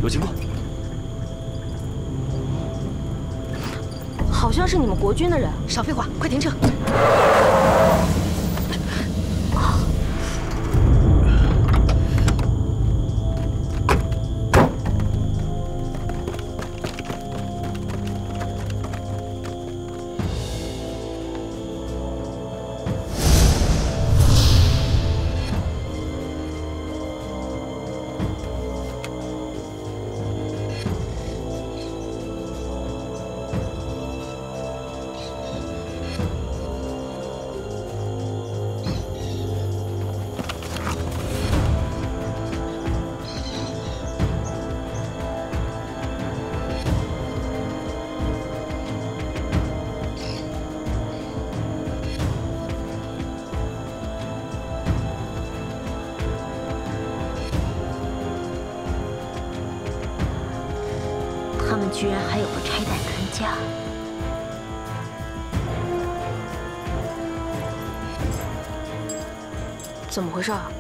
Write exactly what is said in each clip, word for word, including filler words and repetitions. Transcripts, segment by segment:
有情况。 好像是你们国军的人。 少废话，快停车！ 他们居然还有个拆弹专家。怎么回事啊？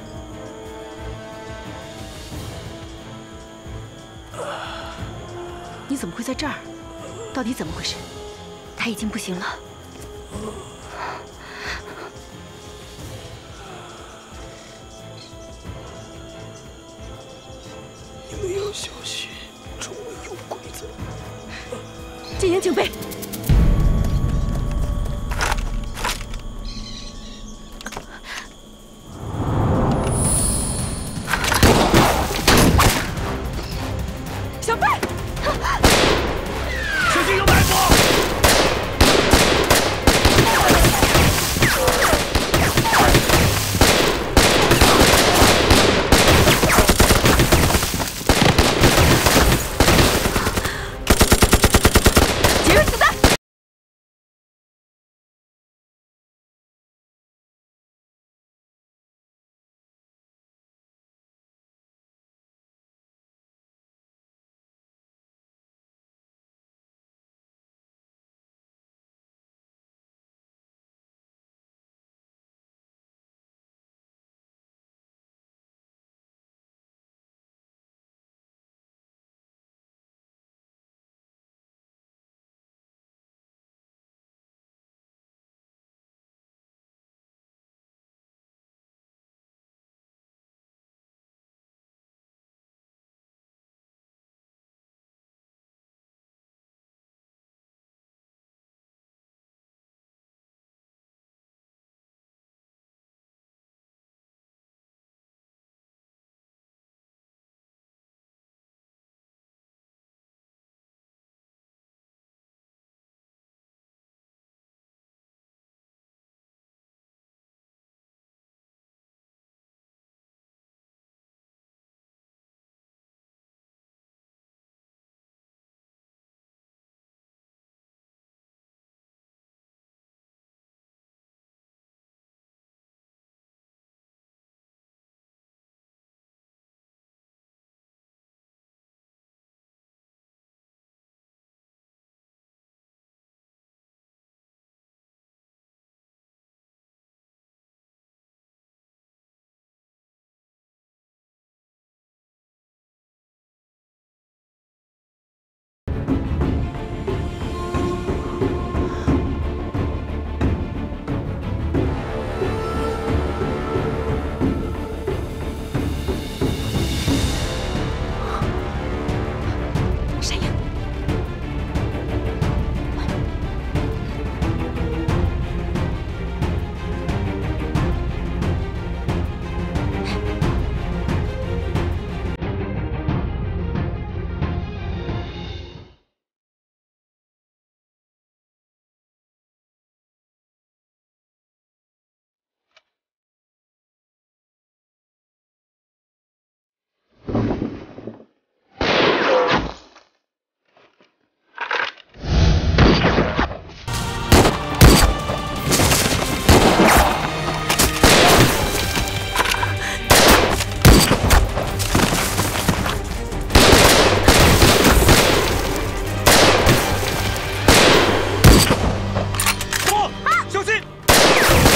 你怎么会在这儿？到底怎么回事？ 他已经不行了。 你们要小心。 周围有鬼子！ 禁言，请备。小贝， 小心有埋伏！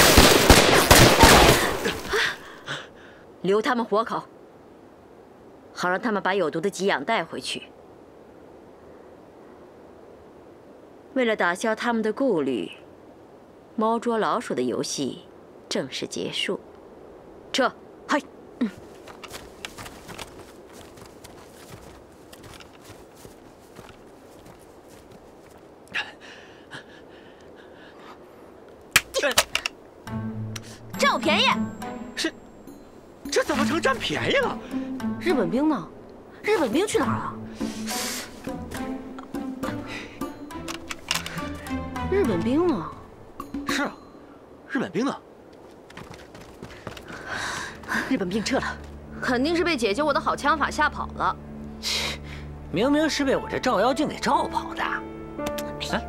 留他们活口， 好让他们把有毒的给养带回去。为了打消他们的顾虑，猫捉老鼠的游戏正式结束。撤！ 嗨。嗯。 占我便宜！ 是，这怎么成占便宜了？ 日本兵呢？日本兵去哪儿了？日本兵呢？ 是啊，日本兵呢？ 日本兵撤了， 肯定是被姐姐我的好枪法吓跑了。 切，明明是被我这照妖镜给照跑的。哎。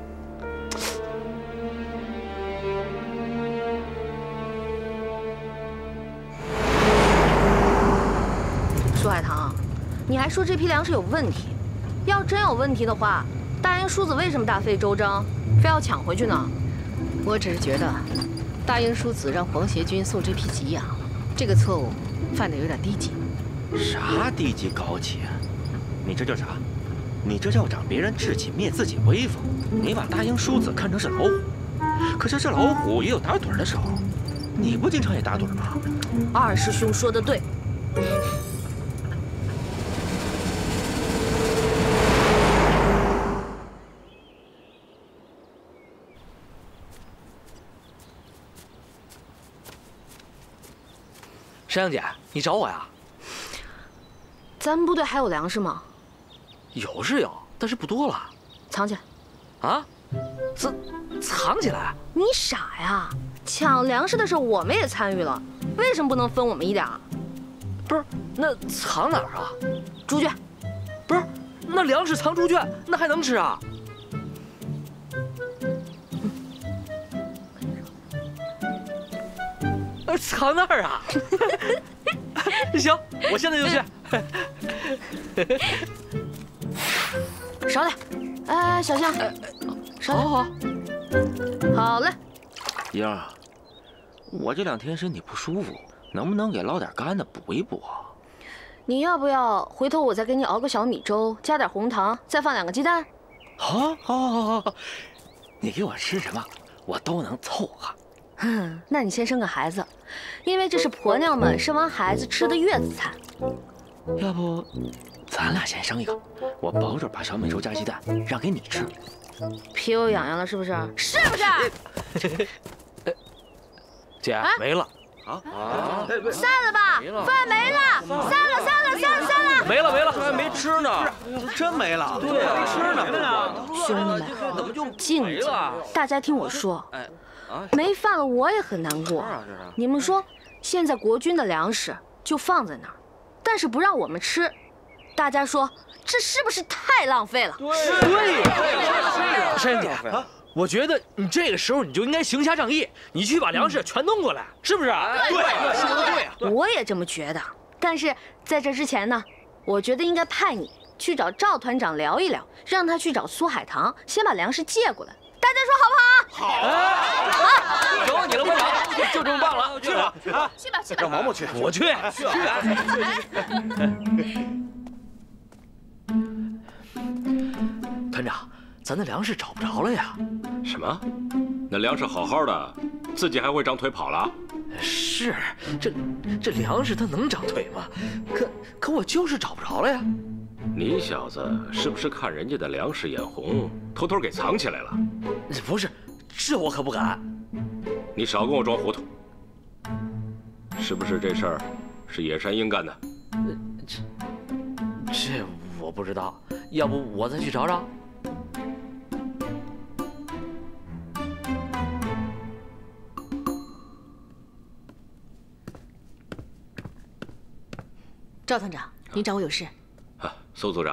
舒海棠，你还说这批粮食有问题？要真有问题的话，大英叔子为什么大费周章，非要抢回去呢？ 我只是觉得，大英叔子让皇协军送这批给养，这个错误犯得有点低级。 啥低级高级啊？你这叫啥？你这叫长别人志气，灭自己威风。你把大英叔子看成是老虎，可是这老虎也有打盹的时候。你不经常也打盹吗？ 二师兄说的对。 山羊姐，你找我呀？ 咱们部队还有粮食吗？ 有是有，但是不多了。 藏起来。 啊？藏藏起来？ 你傻呀！抢粮食的时候我们也参与了，为什么不能分我们一点啊？ 不是，那藏哪儿啊？ 猪圈。 不是，那粮食藏猪圈，那还能吃啊？ 藏那儿啊！行，我现在就去。 少点，哎，小象，少点。好好。好嘞。 英儿，我这两天身体不舒服，能不能给捞点干的补一补啊？ 你要不要回头我再给你熬个小米粥，加点红糖，再放两个鸡蛋？ 好，好，好，好，好。你给我吃什么，我都能凑合。 哼，那你先生个孩子，因为这是婆娘们生完孩子吃的月子餐。 要不，咱俩先生一个，我保准把小米粥加鸡蛋让给你吃。 皮又痒痒了，是不是？是不是？ 姐， 啊、 没了。啊啊！散了吧，饭没了，散了，散了，散了，散了。 没了，没了，还没吃呢。真没了？对呀，没吃呢。 兄弟们， 怎么就静静，大家听我说。 没饭了，我也很难过。你们说，现在国军的粮食就放在那儿，但是不让我们吃，大家说这是不是太浪费了？ 对，山羊姐，我觉得你这个时候你就应该行侠仗义，你去把粮食全弄过来，是不是？对，说的对啊。 我也这么觉得，但是在这之前呢，我觉得应该派你去找赵团长聊一聊，让他去找苏海棠，先把粮食借过来。 大家说好不好？ 好，好，求你了，班长，就这么办了，去吧， 啊，去吧，去吧， 让毛毛去，我去，去啊！团长，咱的粮食找不着了呀？ 什么？那粮食好好的，自己还会长腿跑了？ 是，这这粮食它能长腿吗？可可我就是找不着了呀！ 你小子是不是看人家的粮食眼红，偷偷给藏起来了？ 不是，这我可不敢。 你少跟我装糊涂。是不是这事儿是野山鹰干的？ 这这我不知道，要不我再去找找。 赵团长，您找我有事？ 啊，苏组长，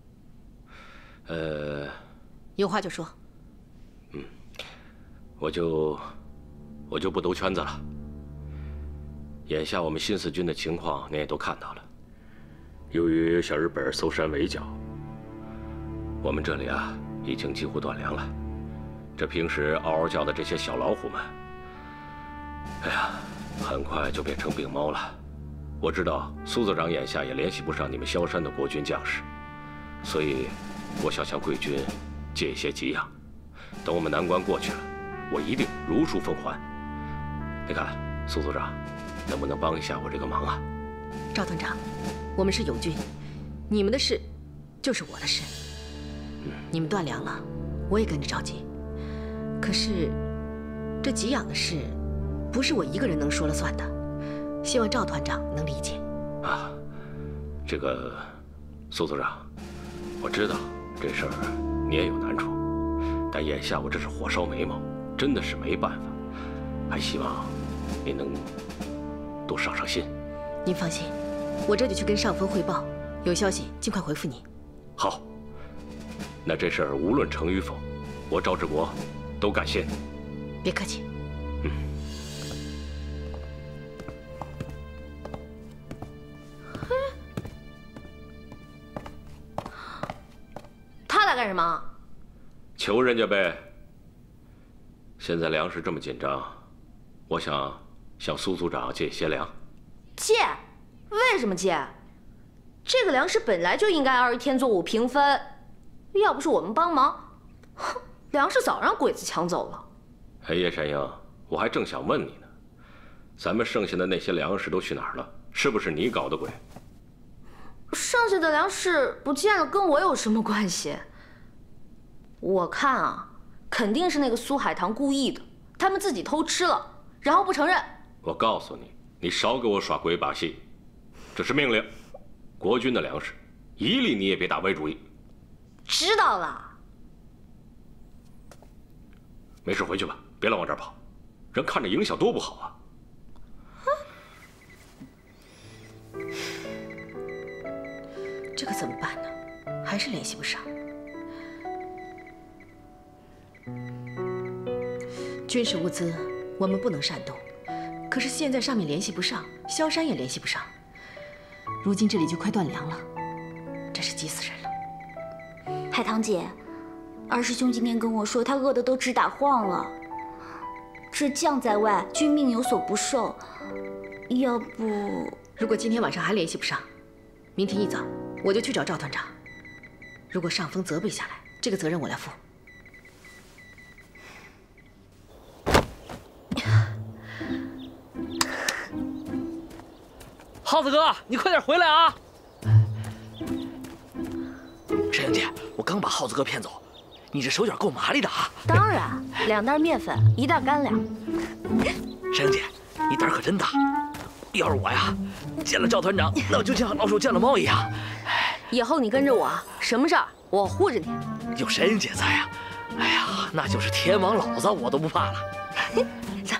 呃， 有话就说。 嗯，我就我就不兜圈子了。眼下我们新四军的情况您也都看到了。由于小日本搜山围剿，我们这里啊已经几乎断粮了。这平时嗷嗷叫的这些小老虎们，哎呀，很快就变成病猫了。 我知道苏组长眼下也联系不上你们萧山的国军将士，所以我想向贵军借一些给养。等我们难关过去了，我一定如数奉还。你看，苏组长，能不能帮一下我这个忙啊？ 赵团长，我们是友军，你们的事就是我的事。嗯、你们断粮了，我也跟着着急。可是这给养的事，不是我一个人能说了算的。 希望赵团长能理解。 啊，这个苏组长，我知道这事儿你也有难处，但眼下我这是火烧眉毛，真的是没办法。还希望您能多上上心。 您放心，我这就去跟上峰汇报，有消息尽快回复你。 好，那这事儿无论成与否，我赵志国都感谢你。 别客气。 嗯。 他来干什么？ 求人家呗。现在粮食这么紧张，我想向苏组长借些粮。 借？为什么借？这个粮食本来就应该二十天作物平分，要不是我们帮忙，哼，粮食早让鬼子抢走了。 哎，叶山鹰，我还正想问你呢，咱们剩下的那些粮食都去哪儿了？是不是你搞的鬼？ 剩下的粮食不见了，跟我有什么关系？我看啊，肯定是那个苏海棠故意的，他们自己偷吃了，然后不承认。 我告诉你，你少给我耍鬼把戏，这是命令，国军的粮食，一粒你也别打歪主意。 知道了。 没事，回去吧，别老往这儿跑，人看着影响多不好啊。 这可怎么办呢？还是联系不上。军事物资我们不能煽动，可是现在上面联系不上，萧山也联系不上，如今这里就快断粮了，真是急死人了。 海棠姐，二师兄今天跟我说，他饿得都直打晃了。这将在外，君命有所不受，要不…… 如果今天晚上还联系不上，明天一早。 我就去找赵团长。如果上峰责备下来，这个责任我来负。 耗子哥，你快点回来啊！山鹰姐，我刚把耗子哥骗走，你这手脚够麻利的啊！ 当然，两袋面粉，一袋干粮。 山鹰姐，你胆儿可真大。要是我呀，见了赵团长，那我就像老鼠见了猫一样。 以后你跟着我，什么事儿我护着你。 有山鹰姐在呀，哎呀，那就是天王老子我都不怕了。 走。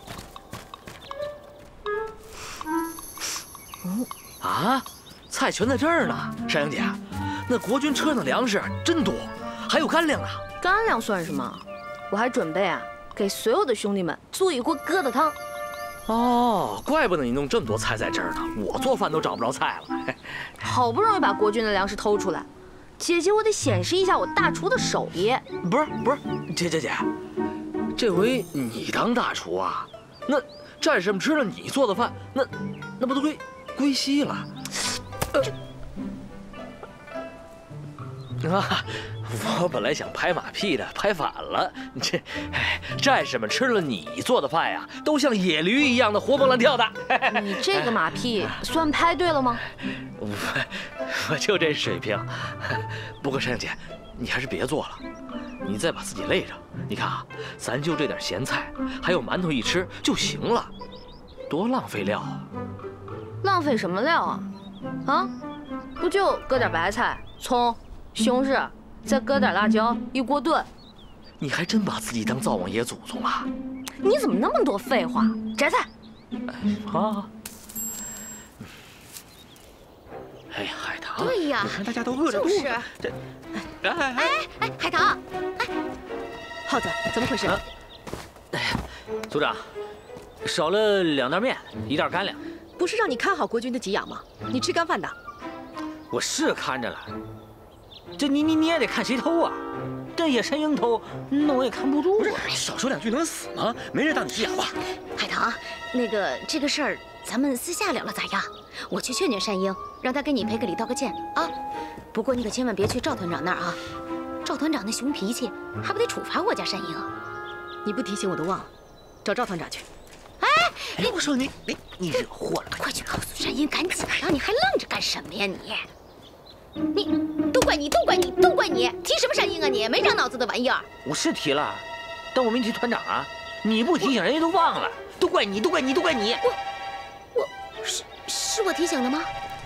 嗯啊，菜全在这儿呢，山鹰姐，那国军车上的粮食真多，还有干粮呢。 干粮算什么？我还准备啊，给所有的兄弟们做一锅疙瘩汤。 哦，怪不得你弄这么多菜在这儿呢，我做饭都找不着菜了。 好不容易把国军的粮食偷出来，姐姐我得显示一下我大厨的手艺。 不是不是，姐姐姐，这回你当大厨啊？那战士们吃了你做的饭，那那不都归归西了？呃、啊！ 我本来想拍马屁的，拍反了。这，哎，战士们吃了你做的饭呀，都像野驴一样的活蹦乱跳的。 你这个马屁算拍对了吗？ 我我就这水平。不过山鹰姐，你还是别做了，你再把自己累着。你看啊，咱就这点咸菜，还有馒头一吃就行了，多浪费料啊！ 浪费什么料啊？啊，不就搁点白菜、葱、西红柿。 再搁点辣椒，一锅炖。 你还真把自己当灶王爷祖宗啊！ 你怎么那么多废话？摘菜。 啊！哎，海棠。 对呀， 你看大家都饿着肚子。这， 哎哎哎，海棠，哎，耗子，怎么回事？ 哎呀，组长，少了两袋面，一袋干粮。 不是让你看好国军的给养吗？你吃干饭的。 我是看着了。 这你你你也得看谁偷啊！这野山鹰偷，那我也看不住。 不是，你少说两句能死吗？没人当你鸡哑巴。 海棠，那个这个事儿咱们私下聊了咋样？ 我去劝劝山鹰，让他给你赔个礼道个歉啊。不过你可千万别去赵团长那儿啊，赵团长那熊脾气，还不得处罚我家山鹰啊？你不提醒我都忘了，找赵团长去。哎， 哎，我说你你你惹祸了！ 快去告诉山鹰，赶紧啊！你还愣着干什么呀你？你都怪你，都怪你，都怪你！提什么山鹰啊你？没长脑子的玩意儿！ 我是提了，但我没提团长啊。你不提醒，人家都忘了。都怪你，都怪你，都怪你！ 我我是是我提醒的吗？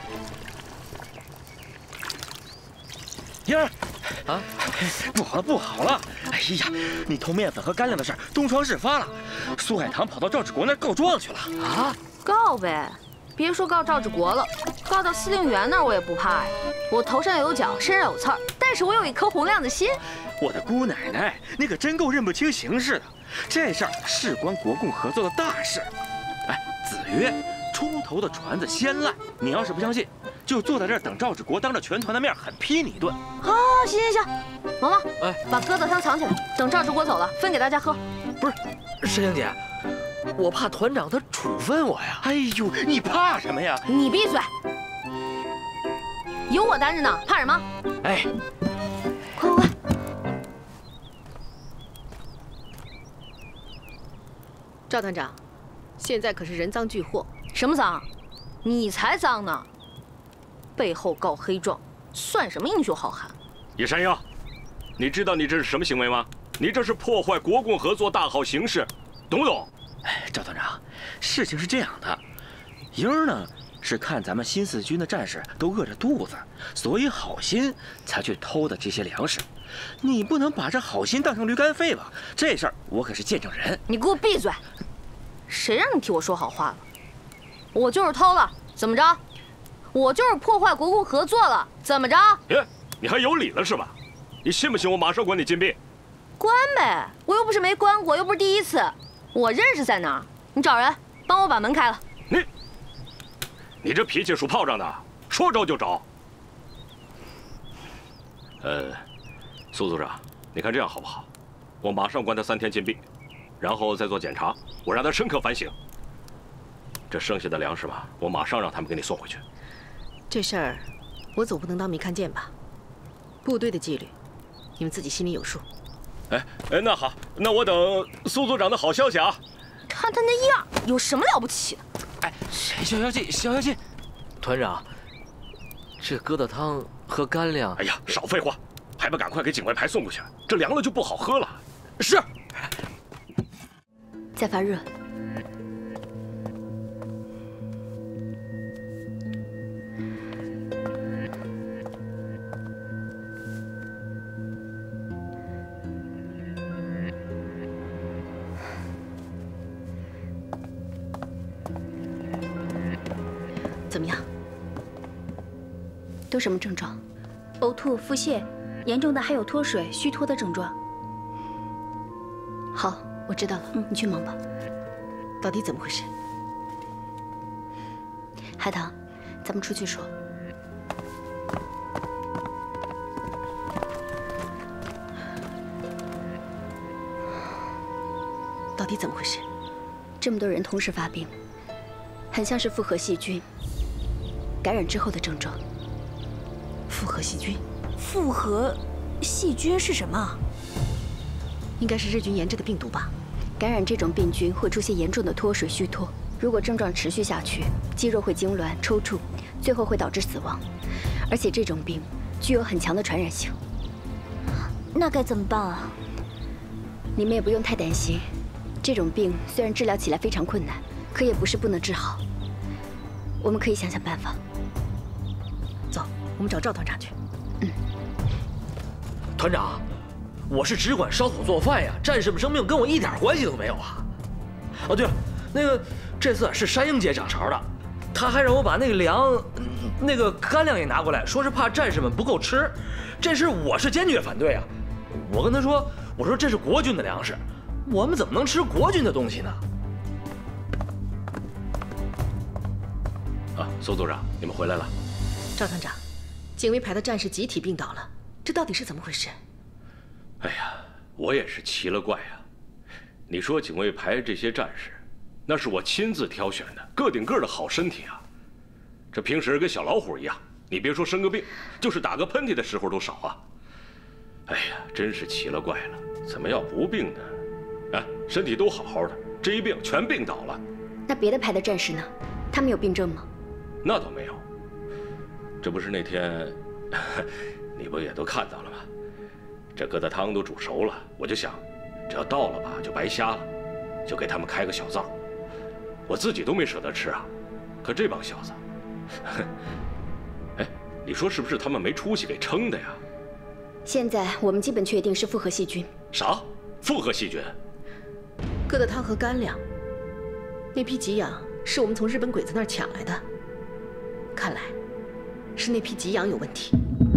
英儿，啊，不好了，不好了！哎呀，你偷面粉和干粮的事儿东窗事发了，苏海棠跑到赵志国那儿告状去了。 啊，告呗！别说告赵志国了，告到司令员那儿我也不怕呀。我头上有角，身上有刺儿，但是我有一颗洪亮的心。 我的姑奶奶，你可真够认不清形势的。这事儿事关国共合作的大事。哎，子曰：“出头的船子先烂。”你要是不相信，就坐在这儿等赵志国当着全团的面狠批你一顿。 啊，行行行，毛毛，哎，把疙瘩汤藏起来，等赵志国走了分给大家喝。 不是，山鹰姐，我怕团长他处分我呀。 哎呦，你怕什么呀？ 你闭嘴！有我担着呢，怕什么？ 哎， 快快快！ 赵团长，现在可是人赃俱获。 什么赃？你才赃呢！背后告黑状，算什么英雄好汉？ 叶山鹰，你知道你这是什么行为吗？你这是破坏国共合作大好形势，懂不懂？ 哎，赵团长，事情是这样的，英儿呢是看咱们新四军的战士都饿着肚子，所以好心才去偷的这些粮食。你不能把这好心当成驴肝肺吧？这事儿我可是见证人。 你给我闭嘴！谁让你替我说好话了？我就是偷了，怎么着？我就是破坏国共合作了，怎么着？ 耶，你还有理了是吧？你信不信我马上关你禁闭？ 关呗，我又不是没关过，又不是第一次。我认识在哪儿？你找人帮我把门开了。 你，你这脾气属炮仗的，说着就着。呃，苏组长，你看这样好不好？我马上关他三天禁闭，然后再做检查，我让他深刻反省。这剩下的粮食吧，我马上让他们给你送回去。 这事儿，我总不能当没看见吧？部队的纪律，你们自己心里有数。 哎哎，那好，那我等苏组长的好消息啊！ 看他那样，有什么了不起的？ 哎，消消气，消消气。 团长，这疙瘩汤和干粮…… 哎呀，少废话，还不赶快给警卫排送过去？这凉了就不好喝了。是。 再发热。 怎么样？ 都什么症状？呕吐、腹泻，严重的还有脱水、虚脱的症状。 好，我知道了。 嗯，你去忙吧。 到底怎么回事？ 海棠，咱们出去说。 到底怎么回事？ 这么多人同时发病，很像是复合细菌感染之后的症状。 复合细菌？ 复合细菌是什么？ 应该是日军研制的病毒吧。 感染这种病菌会出现严重的脱水、虚脱，如果症状持续下去，肌肉会痉挛、抽搐，最后会导致死亡。而且这种病具有很强的传染性。那该怎么办啊？你们也不用太担心，这种病虽然治疗起来非常困难，可也不是不能治好。我们可以想想办法。 走，我们找赵团长去。 嗯。 团长，我是只管烧火做饭呀，战士们生命跟我一点关系都没有啊。哦，对了，那个这次是山鹰姐掌勺的，她还让我把那个粮、那个干粮也拿过来，说是怕战士们不够吃。这事我是坚决反对啊！我跟她说，我说这是国军的粮食，我们怎么能吃国军的东西呢？ 啊，苏组长，你们回来了。 赵团长，警卫排的战士集体病倒了，这到底是怎么回事？ 哎呀，我也是奇了怪呀！你说警卫排这些战士，那是我亲自挑选的，个顶个的好身体啊。 这平时跟小老虎一样，你别说生个病，就是打个喷嚏的时候都少啊。哎呀，真是奇了怪了，怎么要不病呢？啊，身体都好好的，这一病全病倒了。 那别的派的战士呢？他们有病症吗？ 那倒没有。这不是那天，你不也都看到了吗？这疙瘩汤都煮熟了，我就想，只要倒了吧，就白瞎了，就给他们开个小灶。我自己都没舍得吃啊，可这帮小子，哎，你说是不是他们没出息给撑的呀？ 现在我们基本确定是复合细菌。 啥？复合细菌？ 疙瘩汤和干粮，那批给养是我们从日本鬼子那儿抢来的，看来是那批给养有问题。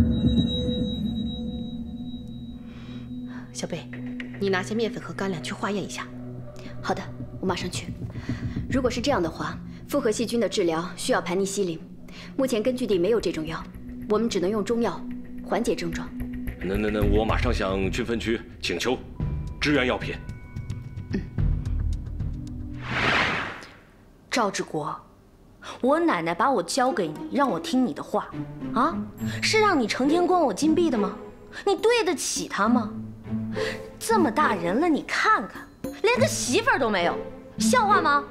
小贝，你拿些面粉和干粮去化验一下。 好的，我马上去。如果是这样的话，复合细菌的治疗需要盘尼西林，目前根据地没有这种药，我们只能用中药缓解症状。 那那那，我马上向军分区请求支援药品。 嗯。 赵志国，我奶奶把我交给你，让我听你的话，啊，是让你成天关我禁闭的吗？你对得起她吗？这么大人了，你看看，连个媳妇儿都没有，像话吗？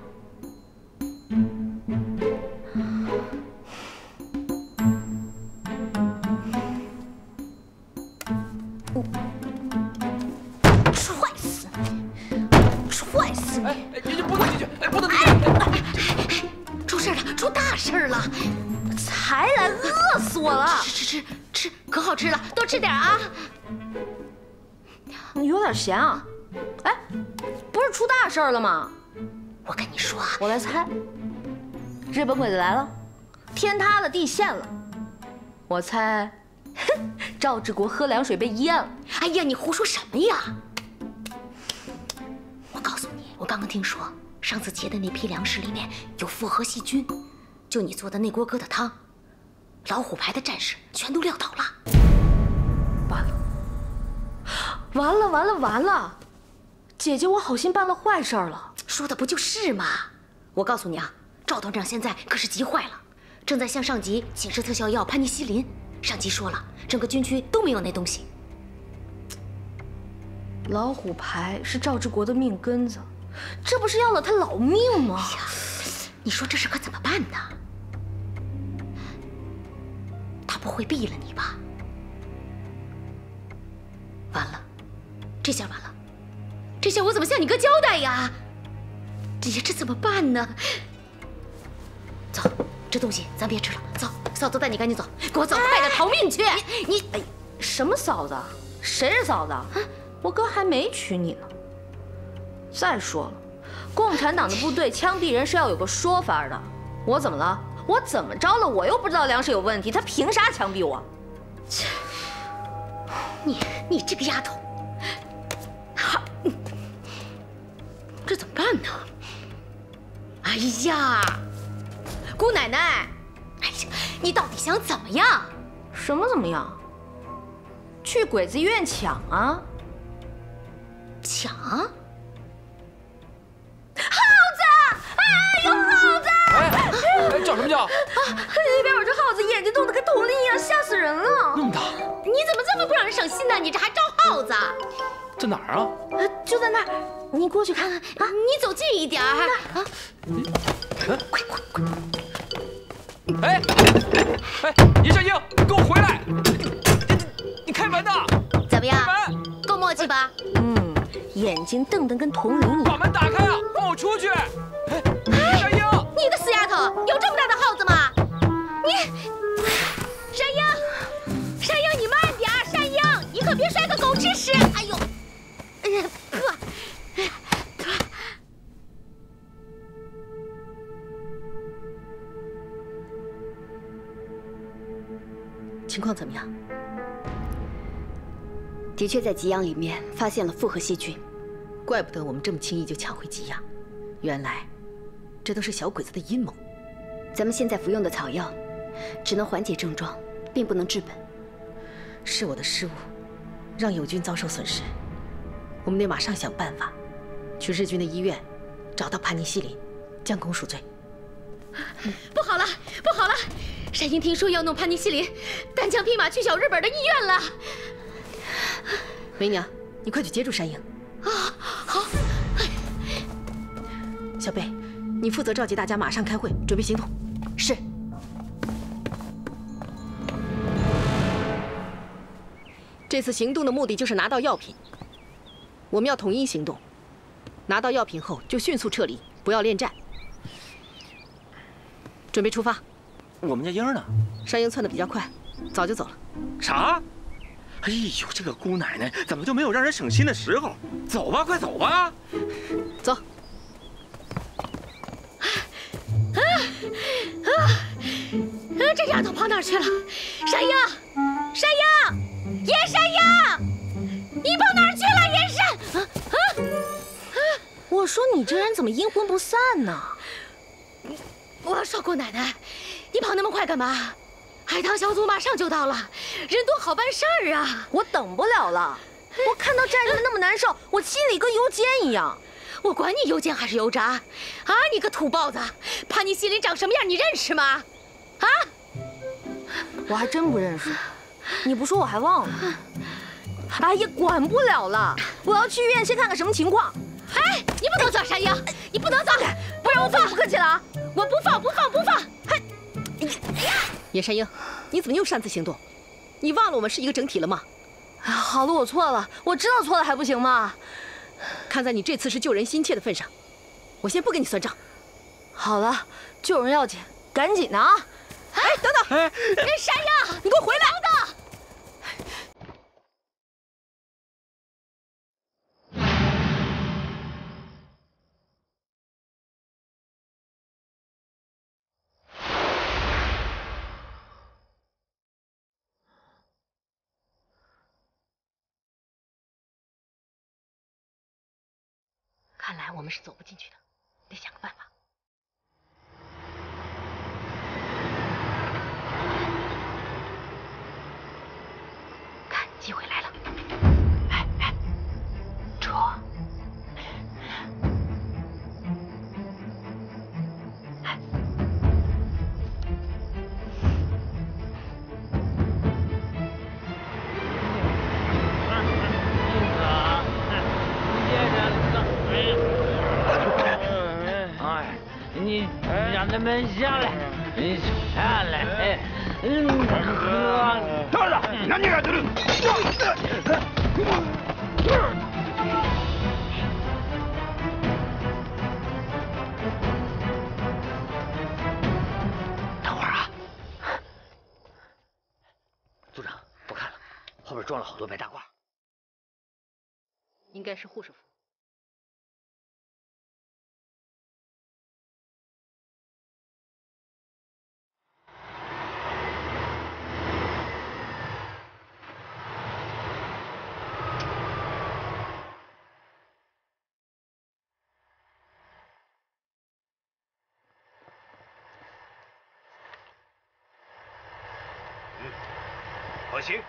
踹死你！踹死你！ 哎，你你不能进去，哎，不能进去！ 出事了，出大事了！才来，饿死我了！吃吃吃吃，可好吃了，多吃点啊！有点咸啊！哎，不是出大事了吗？我跟你说啊，我来猜，日本鬼子来了，天塌了，地陷了。我猜，哼，赵志国喝凉水被淹了。哎呀，你胡说什么呀？我告诉你，我刚刚听说，上次劫的那批粮食里面有复合细菌，就你做的那锅疙瘩汤，老虎牌的战士全都撂倒了。完了，完了，完了，完了！姐姐，我好心办了坏事了。说的不就是吗？我告诉你啊，赵团长现在可是急坏了，正在向上级请示特效药盘尼西林。上级说了，整个军区都没有那东西。老虎牌是赵志国的命根子，这不是要了他老命吗？哎呀，你说这事可怎么办呢？他不会毙了你吧？完了，这下完了，这下我怎么向你哥交代呀？哎呀，这怎么办呢？走，这东西咱别吃了，走，嫂子带你赶紧走，给我走，快点逃命去！你你哎，什么嫂子？谁是嫂子？我哥还没娶你呢。再说了，共产党的部队枪毙人是要有个说法的。我怎么了？我怎么着了？我又不知道粮食有问题，他凭啥枪毙我？切！你你这个丫头，好，这怎么办呢？哎呀，姑奶奶，哎呀，你到底想怎么样？什么怎么样？去鬼子医院抢啊！抢？耗子！哎呦，耗子！ 哎，哎叫什么叫？啊， 那边有只耗子，眼睛瞪得跟铜铃一样，吓死人了！ 那么大？ 你怎么这么不让人省心呢？你这还招耗子？ 在哪儿啊？ 就在那儿，你过去看看啊！你走近一点儿啊！快快快！ 哎哎，叶善英，给我回来！你开门呐！ 怎么样？够默契吧？嗯，眼睛瞪得跟铜铃一样。 把门打开啊！放我出去！叶善英， 你个死丫头，有这么大的耗子吗？你，善英，善英，你慢点！善英，你可别摔个狗吃屎！哎呦，哎呀，情况怎么样？ 的确在给养里面发现了复合细菌， 怪不得我们这么轻易就抢回给养，原来这都是小鬼子的阴谋。 咱们现在服用的草药，只能缓解症状，并不能治本。 是我的失误，让友军遭受损失。我们得马上想办法，去日军的医院找到盘尼西林，将功赎罪。 不好了，不好了！ 山鹰听说要弄潘尼西林，单枪匹马去小日本的医院了。 梅娘，你快去接住山鹰。 啊，好。 小贝，你负责召集大家马上开会，准备行动。 是。 这次行动的目的就是拿到药品，我们要统一行动。拿到药品后就迅速撤离，不要恋战。准备出发。 我们家英呢？ 山鹰窜得比较快，早就走了。 啥？哎呦，这个姑奶奶怎么就没有让人省心的时候？走吧，快走吧。 走。 啊啊！这丫头跑哪儿去了？山鹰，山鹰，严山鹰，你跑哪儿去了？严山！啊啊！ 我说你这人怎么阴魂不散呢？ 我说姑奶奶，你跑那么快干嘛？海棠小组马上就到了，人多好办事儿啊！ 我等不了了，我看到战士们那么难受，我心里跟油煎一样。 我管你油煎还是油炸，啊！你个土包子，潘尼西林长什么样你认识吗？啊！ 我还真不认识，你不说我还忘了。哎呀，管不了了，我要去医院先看看什么情况。 哎，你不能走，山鹰，你不能走，不然我放！ 不客气了啊， 我不放，不放，不放！ 嗨，严山鹰，你怎么又擅自行动？你忘了我们是一个整体了吗？ 啊，好了，我错了，我知道错了还不行吗？ 看在你这次是救人心切的份上，我先不跟你算账。 好了，救人要紧，赶紧的啊！ 哎，等等！ 哎， 山鹰， 你给我回来！ 等等！ 看来我们是走不进去的，得想个办法。看，机会来了！哎哎，这……哎， 你让他们下来，你下来，哎，嗯，站着，何やってる？ 等会儿啊，组长，不看了，后边装了好多白大褂， 应该是护士服。 可行。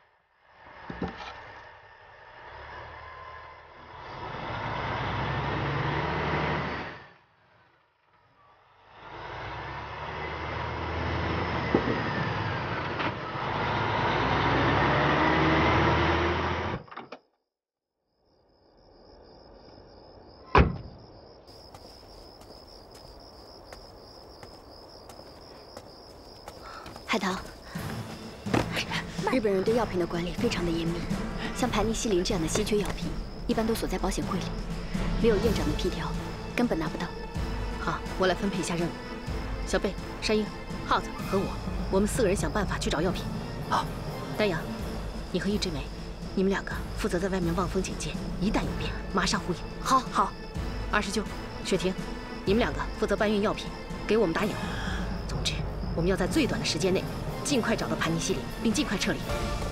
海棠，日本人对药品的管理非常的严密，像盘尼西林这样的稀缺药品，一般都锁在保险柜里，没有院长的批条，根本拿不到。 好，我来分配一下任务。小贝、山鹰、耗子和我，我们四个人想办法去找药品。 好， 丹阳，你和易之梅，你们两个负责在外面望风警戒，一旦有变，马上呼应。 好，好。 二十九、雪婷，你们两个负责搬运药品，给我们打引号。总之，我们要在最短的时间内，尽快找到盘尼西林，并尽快撤离。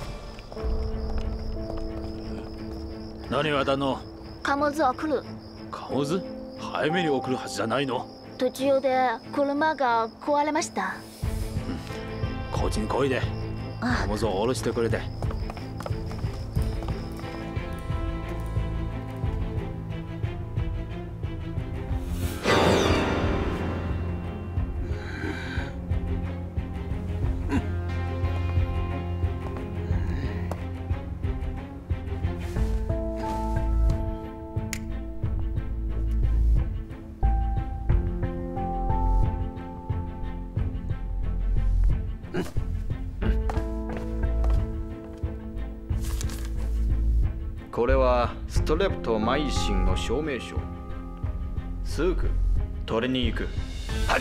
何があったの？ 貨物は来る。 貨物？早めに送るはずじゃないの？ 途中で車が壊れました。 こっちに来いで。貨物を下ろしてくれて。 これはストレプトマイシンの証明書。すぐ取りに行く。はい。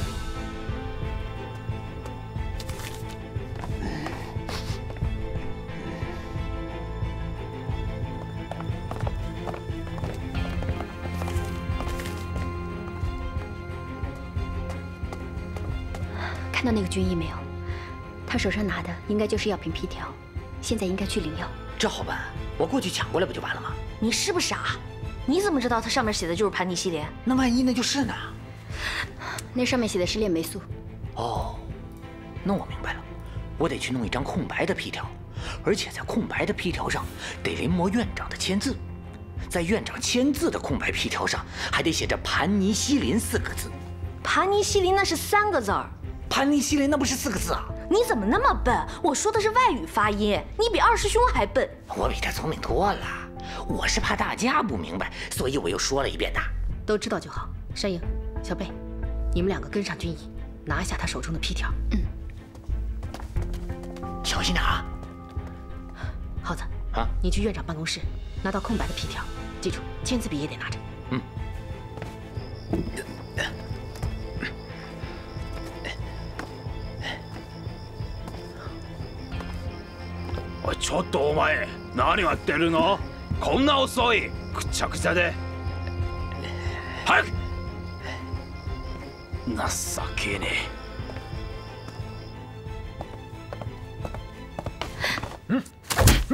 看到那个军医没有？他手上拿的应该就是药品批条，现在应该去领药。 这好办，我过去抢过来不就完了吗？ 你是不是傻？你怎么知道它上面写的就是盘尼西林？ 那万一那就是呢？ 那上面写的是链霉素。 哦，那我明白了，我得去弄一张空白的批条，而且在空白的批条上得临摹院长的签字，在院长签字的空白批条上还得写着盘尼西林四个字。 盘尼西林那是三个字儿。 盘尼西林那不是四个字啊！ 你怎么那么笨？我说的是外语发音，你比二师兄还笨。 我比他聪明多了，我是怕大家不明白，所以我又说了一遍的。 都知道就好。山鹰、小贝，你们两个跟上军医，拿下他手中的批条。 嗯。 小心点啊！ 耗子啊， 你去院长办公室拿到空白的批条，记住签字笔也得拿着。 嗯。 おいちょっとお前何やってるの？こんな遅い。くちゃくちゃで。早く。情けねえ。うん。うん。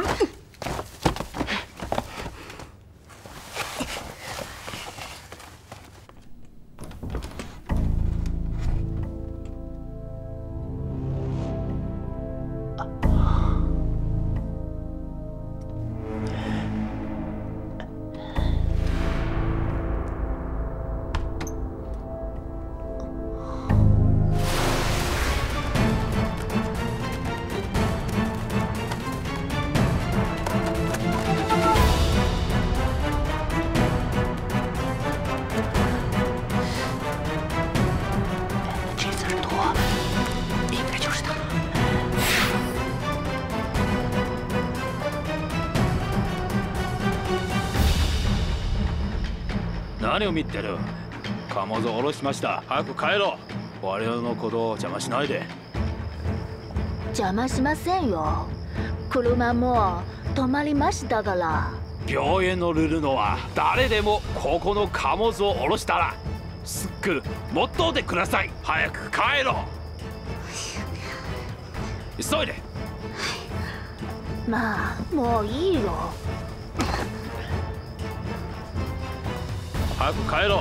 何を見てる？貨物を下ろしました。早く帰ろう。我々のことを邪魔しないで。 邪魔しませんよ。車も止まりましたから。 病院のルールのは誰でもここの貨物を下ろしたらすぐ戻ってください。早く帰ろう。急いで。 まあもういいよ。 早く帰ろう。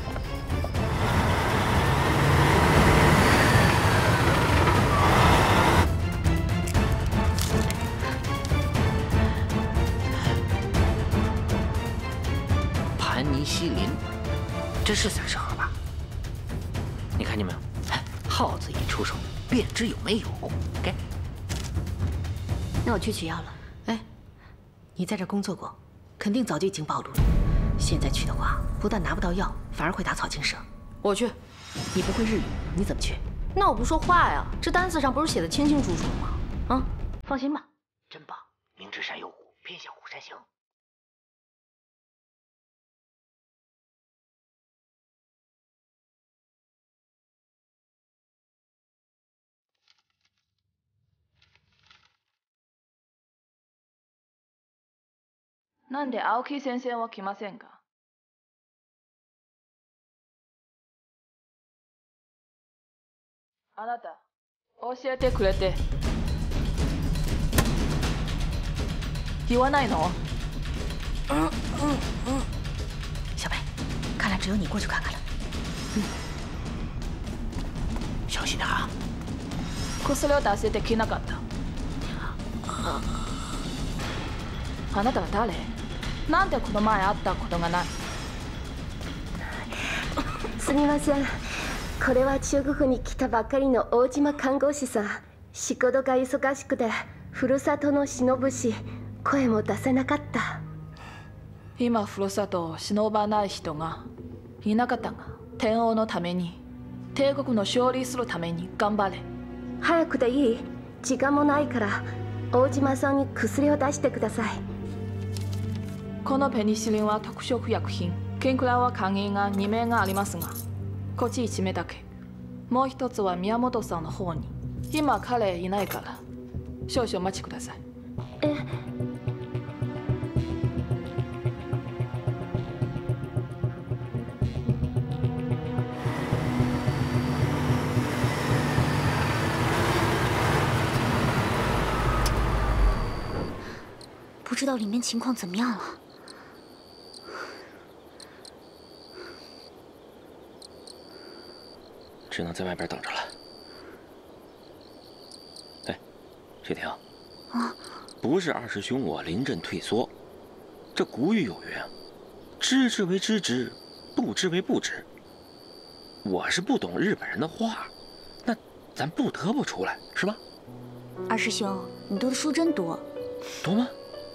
盘尼西林，这是散射盒吧？你看见没有？耗子一出手，便知有没有。给。 那我去取药了。 哎，你在这工作过，肯定早就已经暴露了。 现在去的话，不但拿不到药，反而会打草惊蛇。 我去， 你不会日语，你怎么去？ 那我不说话呀，这单子上不是写的清清楚楚吗？啊，放心吧。 真棒，明知山有虎，偏向虎山行。 なんで青木先生は来ませんか？あなた、教えてくれて。言わないの？ 嗯嗯嗯。小贝，看来只有你过去看看了。嗯。 小心点啊！ 薬を出せてきなかった。あなたは誰？ なんでこの前会ったことがない？ すみません。これは中国に来たばかりの大島看護師さん。仕事が忙しくて、ふるさとの忍ぶし、声も出せなかった。 今ふるさとを忍ばない人がいなかったが、天皇のために、帝国の勝利するために頑張れ。 早くでいい。時間もないから大島さんに薬を出してください。 このペニシリンは特色薬品。ケンクラは鍵員がに名がありますが、こっちいち名だけ。もう一つは宮本さんの方に。今彼いないから少々お待ちください。 え。 不知道里面情况怎么样了。 只能在外边等着了。哎，雪婷， 啊， 不是二师兄我临阵退缩，这古语有云，知之为知之，不知为不知。我是不懂日本人的话，那咱不得不出来，是吧？ 二师兄，你读的书真多。 多吗？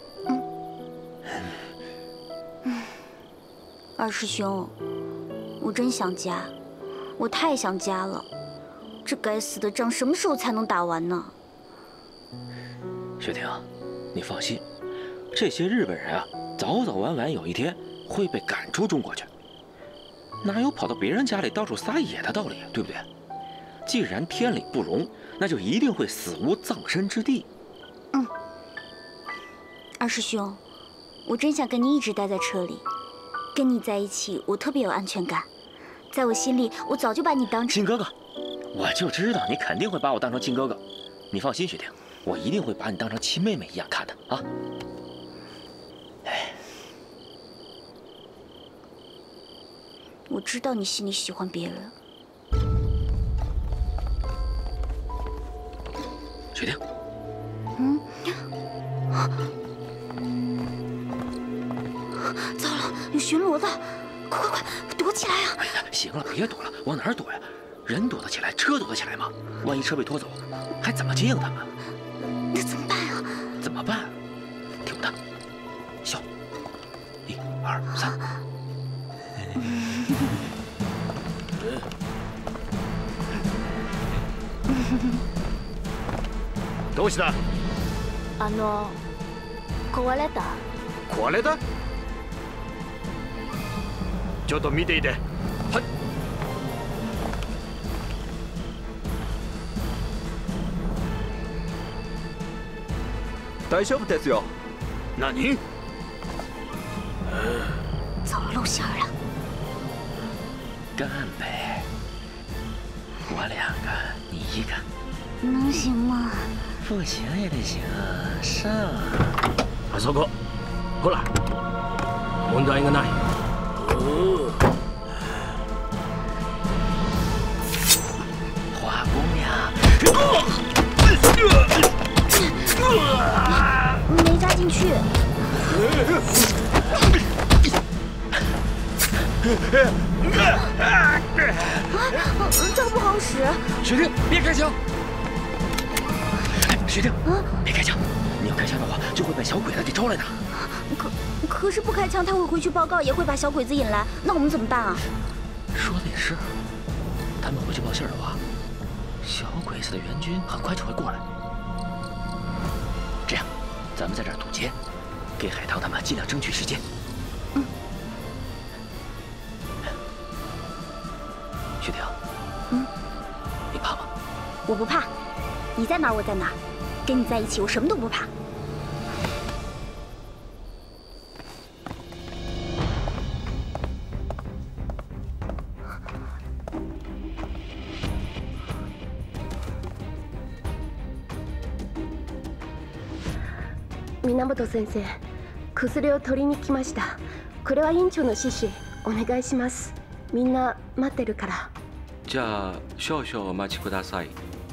二师兄，我真想家，我太想家了。这该死的仗什么时候才能打完呢？ 雪婷，你放心，这些日本人啊，早早晚晚有一天会被赶出中国去，哪有跑到别人家里到处撒野的道理，对不对？既然天理不容，那就一定会死无葬身之地。 嗯，二师兄，我真想跟你一直待在车里。 跟你在一起，我特别有安全感。在我心里，我早就把你当成亲哥哥。我就知道你肯定会把我当成亲哥哥。你放心，雪婷，我一定会把你当成亲妹妹一样看的啊。哎， 我知道你心里喜欢别人。 雪婷。 嗯。糟了，有巡逻的，快快快，躲起来啊！ 哎呀，行了，别躲了，往哪儿躲呀？人躲得起来，车躲得起来吗？万一车被拖走，还怎么接应他们？ 那怎么办啊？ 怎么办？听我的，笑，一、二、三。 どうした？ あの、壊れた。 壊れた？ ちょっと見ていて。はい。大丈夫ですよ。何？ 走了露馅了。 干呗！我两个，你一个。 能行吗？ 不行也得行，上。 あそこ。ほら。問題がない。 花姑娘， 没扎进去。这个不好使。 雪婷，别开枪！雪婷，别开枪！你要开枪的话，就会把小鬼子给招来的。 可可是不开枪，他会回去报告，也会把小鬼子引来。那我们怎么办啊？ 说的也是，他们回去报信的话，小鬼子的援军很快就会过来。这样，咱们在这儿堵截，给海棠他们尽量争取时间。 嗯。 雪婷。 嗯。 你怕吗？ 我不怕，你在哪儿我在哪儿，跟你在一起我什么都不怕。 源先生、薬を取りに来ました。これは院長の指示、お願いします。みんな待ってるから。 じゃあ少々お待ちください。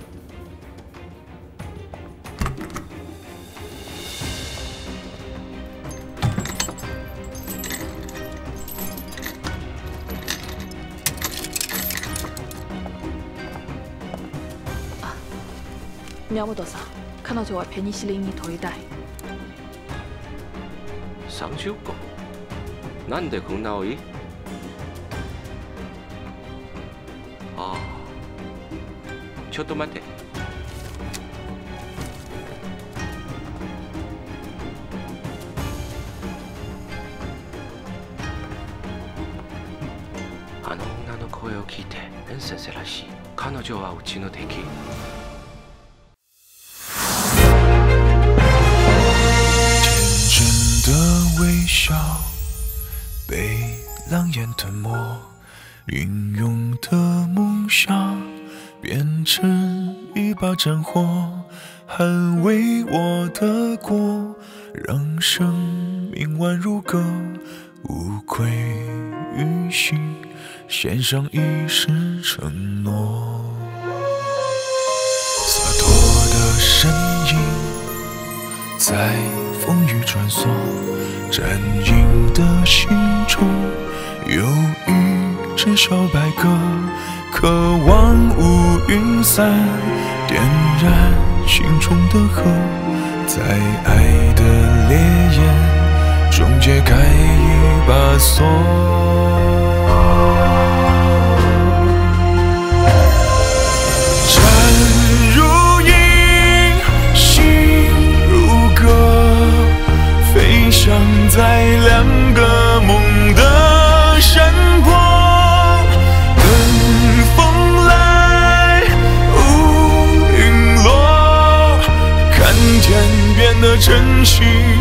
あ、宮本さん、彼女はペニシリンに取りたい。 さんじゅっこ？なんでこんな多い？ああ。ちょっと待って。 聞いて、レン先生らしい。彼女はうちの敵。 天真的微笑被狼烟吞没，英勇的梦想变成一把战火，捍卫我的国，让生命宛如歌，无愧于心，献上一世承诺。洒脱的身影在风雨穿梭，战鹰的心中有一支小白鸽，渴望乌云散，点燃心中的河，在爱的烈焰中解开一把锁。战如鹰，心如歌，飞翔在两个梦的山坡。等风来，乌云落，看天边的晨曦。